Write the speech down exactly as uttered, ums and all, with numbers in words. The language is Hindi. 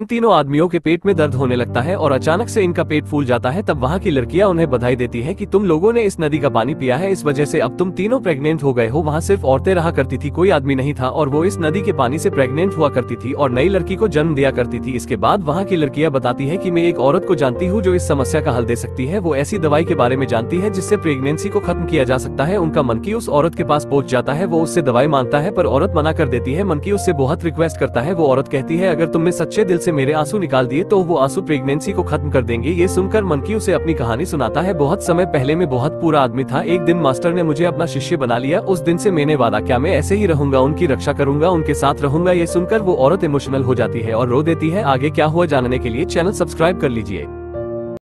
इन तीनों आदमियों के पेट में दर्द होने लगता है और अचानक से इनका पेट फूल जाता है। तब वहाँ की लड़कियां उन्हें बधाई देती है कि तुम लोगों ने इस नदी का पानी पिया है, इस वजह से अब तुम तीनों प्रेग्नेंट हो गए हो। वहाँ सिर्फ औरतें रहा करती थी, कोई आदमी नहीं था, और वो इस नदी के पानी से प्रेग्नेंट हुआ करती थी और नई लड़की को जन्म दिया करती थी। इसके बाद वहाँ की लड़कियां बताती है कि मैं एक औरत को जानती हूँ जो इस समस्या का हल दे सकती है। वो ऐसी दवाई के बारे में जानती है जिससे प्रेगनेंसी को खत्म किया जा सकता है। उनका मनकी उस औरत के पास पहुंच जाता है। वो उससे दवाई मांगता है पर औरत मना कर देती है। मनकी उससे बहुत रिक्वेस्ट करता है। वो औरत कहती है अगर तुमने सच्चे दिल से मेरे आंसू निकाल दिए तो वो आंसू प्रेगनेंसी को खत्म कर देंगे। ये सुनकर मनकी उसे अपनी कहानी सुनाता है। बहुत समय पहले मैं बहुत पूरा आदमी था। एक दिन मास्टर ने मुझे अपना शिष्य बना लिया। उस दिन से मैंने वादा किया मैं ऐसे ही रहूंगा, उनकी रक्षा करूंगा, उनके साथ रहूंगा। ये सुनकर वो औरत इमोशनल हो जाती है और रो देती है। आगे क्या हुआ जानने के लिए चैनल सब्सक्राइब कर लीजिए।